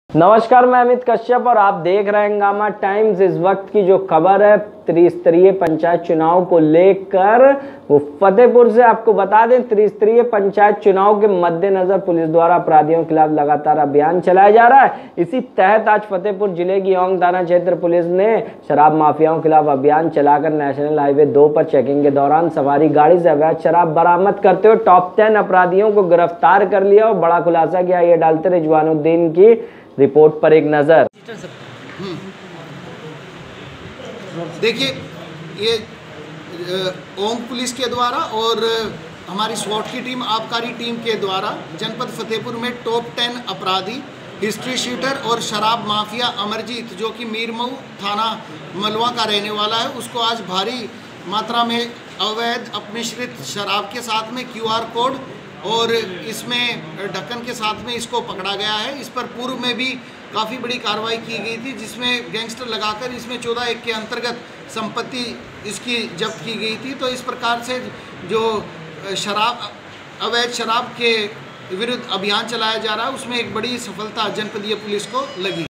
नमस्कार, मैं अमित कश्यप और आप देख रहे हैं हंगामा टाइम्स। इस वक्त की जो खबर है त्रिस्तरीय पंचायत चुनाव को लेकर, वो फतेहपुर से आपको बता दें। त्रिस्तरीय पंचायत चुनाव के मद्देनजर पुलिस द्वारा अपराधियों के खिलाफ लगातार अभियान चलाया जा रहा है। इसी तहत आज फतेहपुर जिले की औंग थाना क्षेत्र पुलिस ने शराब माफियाओं के खिलाफ अभियान चलाकर नेशनल हाईवे 2 पर चेकिंग के दौरान सवारी गाड़ी से अवैध शराब बरामद करते हुए टॉप 10 अपराधियों को गिरफ्तार कर लिया और बड़ा खुलासा किया। ये डालते रिजवानुद्दीन की रिपोर्ट पर एक नजर। देखिए, ये ओंग पुलिस के द्वारा और हमारी स्वॉट की टीम, आबकारी टीम के द्वारा जनपद फतेहपुर में टॉप 10 अपराधी, हिस्ट्री शीटर और शराब माफिया अमरजीत, जो कि मीरमऊ थाना मलवा का रहने वाला है, उसको आज भारी मात्रा में अवैध अपमिश्रित शराब के साथ में QR कोड और इसमें ढक्कन के साथ में इसको पकड़ा गया है। इस पर पूर्व में भी काफ़ी बड़ी कार्रवाई की गई थी, जिसमें गैंगस्टर लगाकर इसमें 14(1) के अंतर्गत संपत्ति इसकी जब्त की गई थी। तो इस प्रकार से जो अवैध शराब के विरुद्ध अभियान चलाया जा रहा है, उसमें एक बड़ी सफलता जनपदीय पुलिस को लगी।